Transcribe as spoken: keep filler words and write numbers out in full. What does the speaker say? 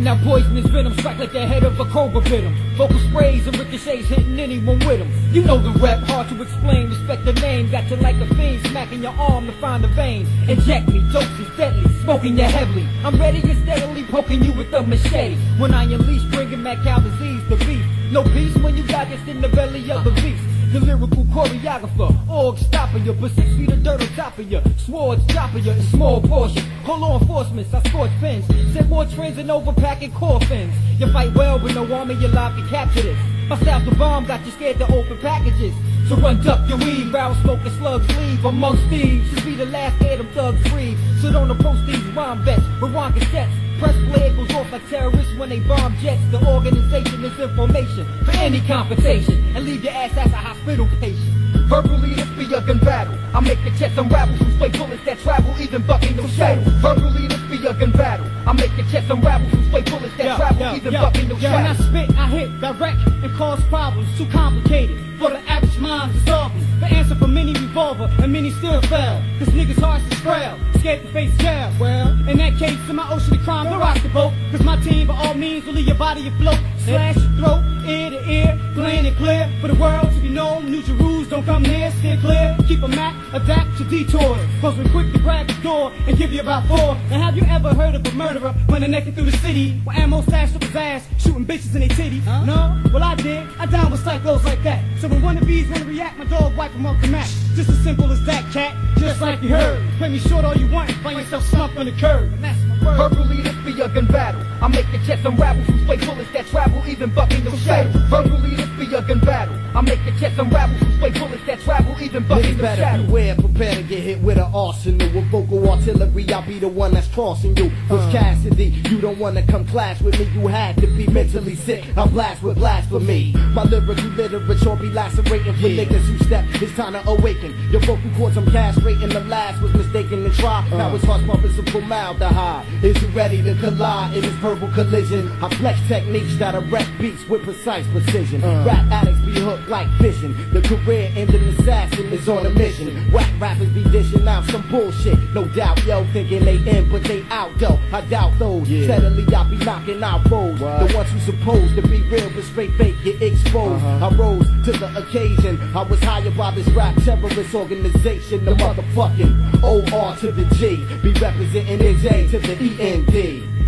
Spitting out poisonous venom, strike like the head of a cobra bit him. Vocal sprays and ricochets hitting anyone with him. You know the rep, hard to explain, respect the name. Got you like a fiend, smacking your arm to find the vein. Inject me, doses deadly, smoking you heavily. I'm ready and steadily poking you with a machete. When I unleash, bringing back cow disease to beef. No peace when you got this in the belly of the beast. The lyrical choreographer, org stopping you, but six feet of dirt on top of you. Swords chopping you in small portions. Call law enforcement, I scorch pins. Send more trains and overpacking coffins. You fight well with no army, you're live to capture this. My style's the bomb, got you scared to open packages. So run duck your weed, barrel smoking slugs leave. Amongst thieves, should be the last day them thugs free. So don't approach these rhyme vets with wrong cassettes. Press play goes off like terrorists when they bomb jets. The organization is information for any compensation, and leave your ass as a hospital patient. Verbally, this be a gun battle. I make your chest unravel from straight bullets that travel, even bucking no shadow. Verbally, this be a gun battle. I make your chest unravel from straight bullets that yo, travel, yo, even yo, bucking no shadow. When I spit, I hit direct and cause problems too complicated for the average mind to solve them. The answer for many revolver and many still fail. Cause niggas hearts is frail, scared to face jail. Well, in that case, in my ocean of crime, don't rock the boat. Cause my team by all means will leave your body afloat. Slash your throat, ear to ear, plain and clear. For the world to be known, New Jerusalem don't come near, steer clear. Keep a map, adapt to detours. Cause we're quick to grab the door and give you about four. Now have you ever heard of a murderer running naked through the city with ammo stashed up his ass, shooting bitches in their titty? Huh? No? Well I did, I down with psychos like that. So when one of these wanna react, my dog wipe them off the mat. Just as simple as that, cat, just like you heard. Play me short all you want and find yourself slumped on the curb. And that's my word. Verbally, this be a gun battle. I make your chest unravel from straight bullets that travel, even bucking no shadow. Verbally, this be a gun battle. I make your chest unravel from straight bullets that travel, even bucking no shadow. Better beware, prepare to get hit with an arsenal. With vocal artillery, I'll be the one that's crossing you. Was uh. Cassidy, you don't wanna come clash with me. You had to be mentally sick. I blast with blasphemy. My lyrical literature be lacerating for yeah. niggas who step. It's time to awaken. Your vocal cords I'm castrating. The last was mistaken to try. Uh. Now it's heart's pumping some formaldehyde. Is you ready to collide in this verbal collision? I flex techniques that erect beats with precise precision. Uh. Rap addicts be hooked like fishing. The career-ending assassin is on a mission. Whack rappers be dishing out some bullshit. No doubt, yo, thinking they in, but they out, though. I doubt those. Yeah. Steadily, I be knocking out foes. What? The ones who supposed to be real, but straight fake get exposed. Uh-huh. I rose to the occasion. I was hired by this rap terrorist organization. The motherfucking O R to the G. Be representing N J to the E N D.